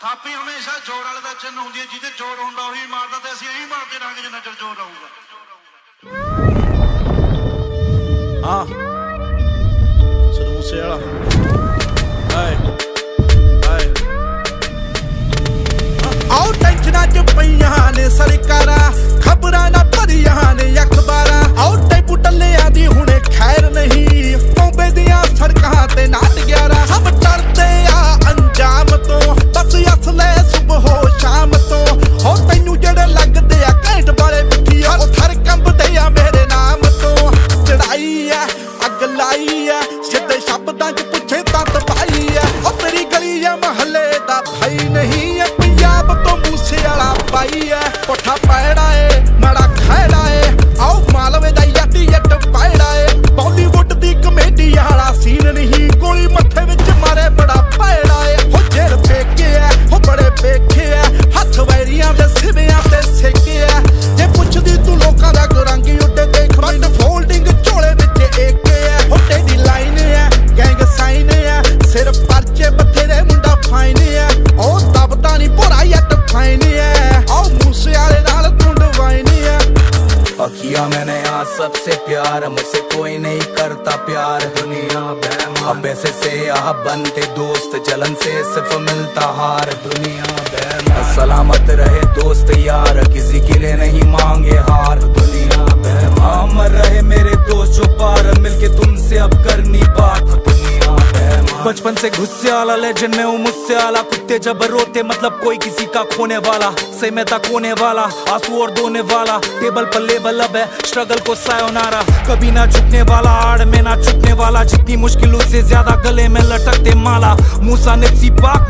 ਥਾਪੀ ਹਮੇਸ਼ਾ ਜੋੜ ਵਾਲੇ ਦਾ ਚਿੰਨ ਹੁੰਦੀ ਹੈ, ਜਿਹਦੇ ਜੋੜ ਹੁੰਦਾ ਉਹੀ ਮਾਰਦਾ, ਤੇ ਅਸੀਂ ਇਹੀ ਮਾਰਦੇ ਰਹਾਂਗੇ ਜਿੰਨਾ ਚਿਰ ਜੋੜ ਰਹੂਗਾ। ਹਾਂ ਸਿੱਧੂ ਮੂਸੇਵਾਲਾ आओ टेंशनां च पईयां ने सरकारां, खबरां ना भरियां ने अखबारां। आओ टैंपू टल्लियां दी हुणे खैर नहीं, बॉम्बे दियां सड़कां ते नाट 11 सब टलदे आ अंजाम तो, बस असले सुबह हो शाम तो। हो तैनू जेड़े लगदे आ घैंट वाले मिठी, ओ थर कंबदे आ मेरे नाम तो। चढ़ाई है अग लाई है, सिद्धे शब्दां च पुछे तां तपाई है। ओ तेरी गली या महल्ले दा भाई नहीं है, पंजाब तो मूसेवाला पाई है। पुठा पैड़ा है माड़ा खैड़ा है, आओ मालवे दा यट्टी यट पैड़ा है। बॉलीवुड दी कमेडी वाला सीन नहीं, गोली मत्थे विच मारे बड़ा पैड़ा है। हो जेल बेके है हो बड़े बेखे है, हथ वैरियां दे सिवियां ते सेके है। जे पुछदी तू लोकां दा रंग उड्डे देख, बंद फोल्डिंग झोले विच एक है। हो टेडी लाइन है गैंग साइन है, सिर परचे बथेरे मुंडा फाइन है। ओ दबदा नहीं भोरा यट फाइन है, आओ मूसेवाले नाल टुंड वाइन है। किया मैंने यहाँ सबसे प्यार, मुझसे कोई नहीं करता प्यार। दुनिया बेईमान, अब ऐसे से यहाँ बनते दोस्त, जलन से सिर्फ मिलता हार। दुनिया बेईमान, सलामत रहे दोस्त यार, किसी के लिए नहीं मांगे हार। दुनिया बेईमान, मर रहे मेरे दोस्त जो पार, मिलके तुमसे अब करनी बात। दुनिया बेईमान, बचपन से गुस्से वाला लेजेंड में हूँ मुझसे आला। कुत्ते जब रोते मतलब कोई किसी का खोने वाला, से में तक होने वाला, आंसू और धोने वाला। टेबल पर लेबल अब है स्ट्रगल को सायोनारा, कभी ना झुकने वाला, आड़ में ना झुकने वाला। जितनी मुश्किलों से ज्यादा गले में लटकते माला। मूसा निप्सी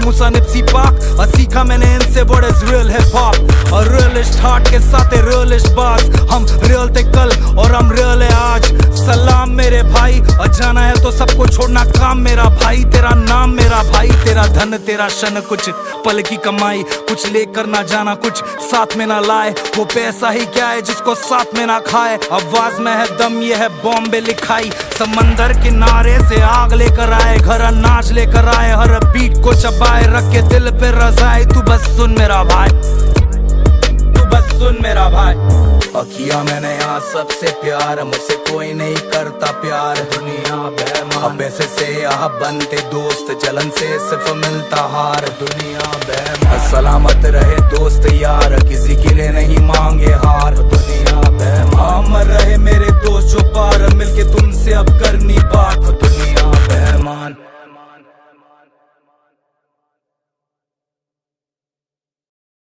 पाक और सीखा मैंने इनसे what is real hip hop. और रियलिस्ट हार्ट के साथ रियलिस्ट बात, हम रियल थे कल और हम रियल है आज। सलाम मेरे भाई, और जाना है तो सबको छोड़ना काम मेरा भाई। तेरा नाम मेरा भाई, तेरा धन तेरा शन, कुछ पल की कमाई, कुछ लेकर ना जाना कुछ साथ में ना लाए। वो पैसा ही क्या है जिसको साथ में ना खाए। आवाज में है दम, ये है बॉम्बे लिखाई। समंदर किनारे से आग लेकर आए, घर अनाज लेकर आए, हर बीट को चबाए, रख के दिल पे रजाए। तू बस सुन मेरा भाई, तू बस सुन मेरा भाई। किया मैंने यहाँ सबसे प्यार, मुझसे कोई नहीं करता प्यार। दुनिया बेईमान, अब ऐसे से यहाँ बनते दोस्त, जलन से सिर्फ मिलता हार। दुनिया बेईमान, सलामत रहे दोस्त यार, किसी के लिए नहीं मांगे हार। दुनिया बेईमान, मर रहे मेरे दोस्त जो पार, मिलके तुमसे अब करनी बात। दुनिया बेईमान।